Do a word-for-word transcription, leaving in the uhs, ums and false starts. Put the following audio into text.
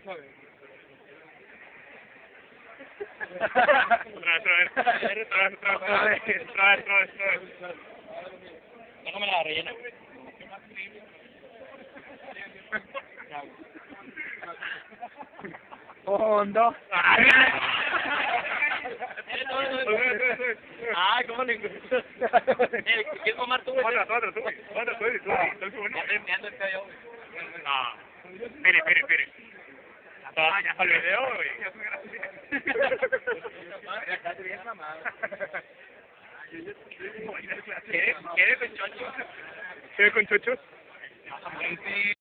Otra vez, otra vez, otra vez, otra vez, otra vez, otra vez, otra vez, otra vez. Déjame la rellena. Hondo. Ah, ¿cómo le gusta? ¿Quieres mamar tú? Otra, otra, tú, otra, tú, tú, tú, Ya estoy empleando el cabello. Ah, espere, espere, espere. Ah, ya salió el video, güey. ¿Quieres? ¿Quieres con chocho? ¿Quieres con chochos? Sí.